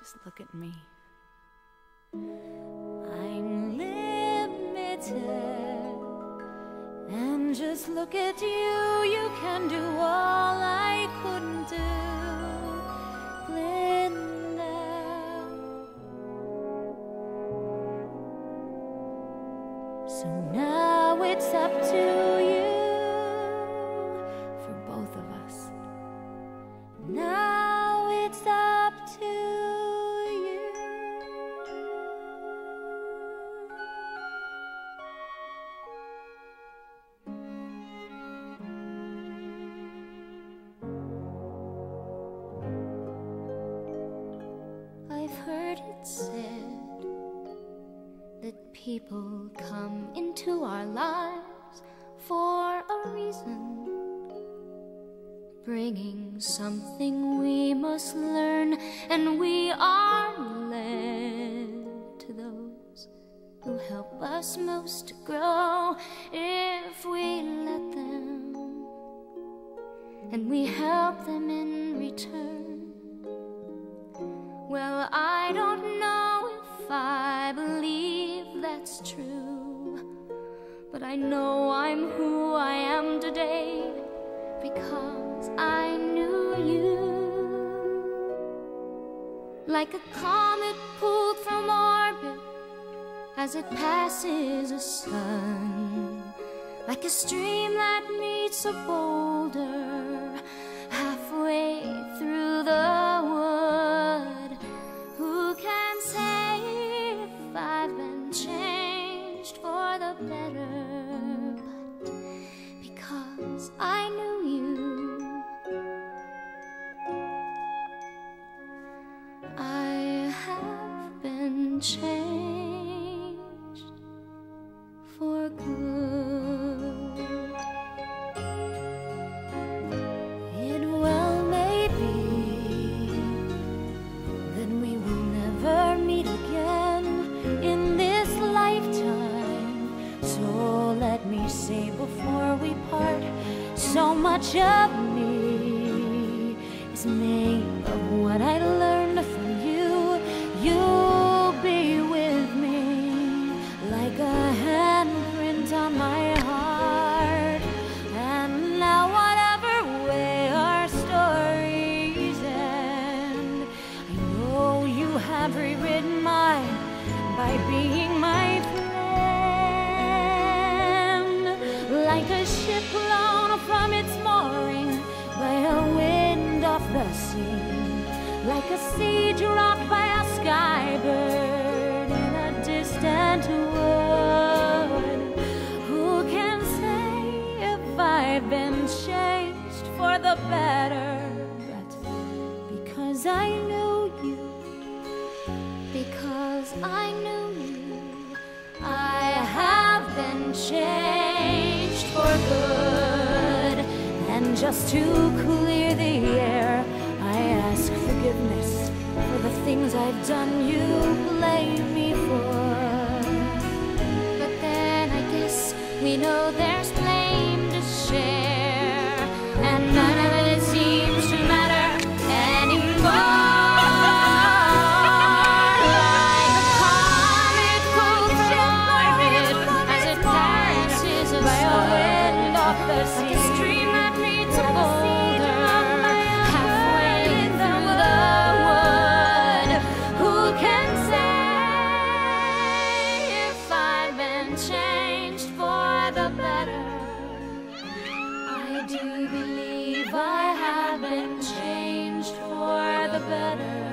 Just look at me. I'm limited, and just look at you. You can do all I couldn't do, Glinda. So now it's up to you, for both of us. Now it's up to you. I've heard it said that people come into our lives for a reason, bringing something we must learn, and we are led to those who help us most to grow if we let them, and we help them in return. Well, I don't know if I believe that's true, but I know I'm who I am today because I knew you. Like a comet pulled from orbit as it passes a sun, like a stream that meets a boulder halfway through the wood. Who can say if I've been changed for the better? But because I knew you, I have been changed for good. It well may be that we will never meet again in this lifetime. So let me say before we part, so much of me is made of what I learned from you. You'll be with me like a handprint on my heart. And now whatever way our stories end, I know you have rewritten mine by being my friend. Like a ship blown from its mooring by a wind off the sea, like a seed dropped by a skybird in a distant wood. Who can say if I've been changed for the better? But because I knew you, because I knew you, I have been changed for good. And just to clear the air, I ask forgiveness for the things I've done you blame me for. But then I guess we know there's blame to share, and none of it seems to matter anymore. Like a comet pulled from orbit as it passes by a wind off the sea, like a stream that meets a boulder halfway through the wood. Who can say if I've been changed for the better? I do believe I have been changed for the better.